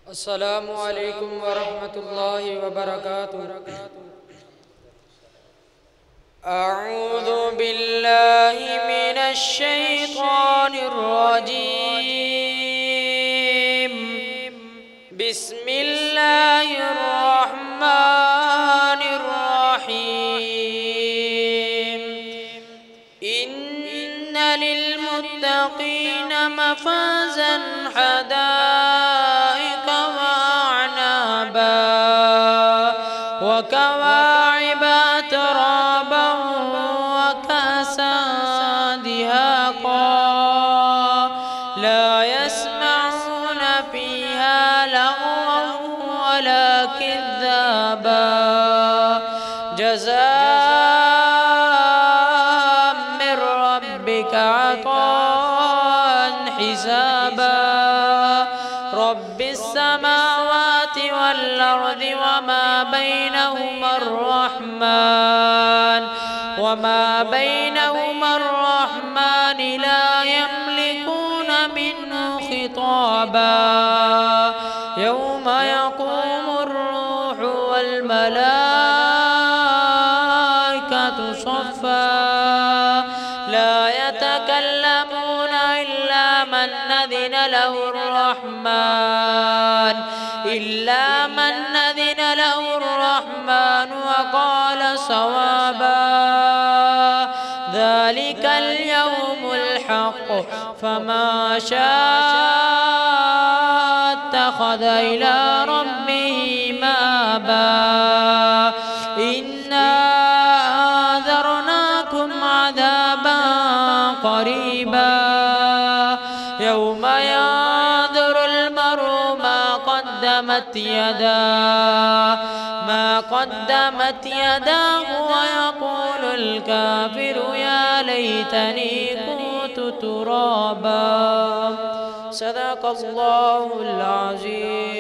السلام عليكم ورحمة الله وبركاته. أعوذ بالله من الشيطان الرجيم. بسم الله الرحمن الرحيم. إن للمتقين مفازا حدائق وأعنابا وكواعب أترابا وكأسا دهاقا لا يسمعون فيها لغوا ولا كذابا جزاء من ربك عطاء حسابا. رب السماوات والأرض وما بينهما الرحمن لا يملكون منه خطابا. يوم يقوم الروح والملائكة صفا لا يتكلمون إلا من أذن له الرحمن وقال صوابا. ذلك اليوم الحق فما شاء اتخذ إلى ربه مآبا. إنا أنذرناكم عذابا قريبا يوم ينظر المرء ما قدمت يداه ويقول الكافر يا ليتني كنت ترابا. صدق الله العظيم.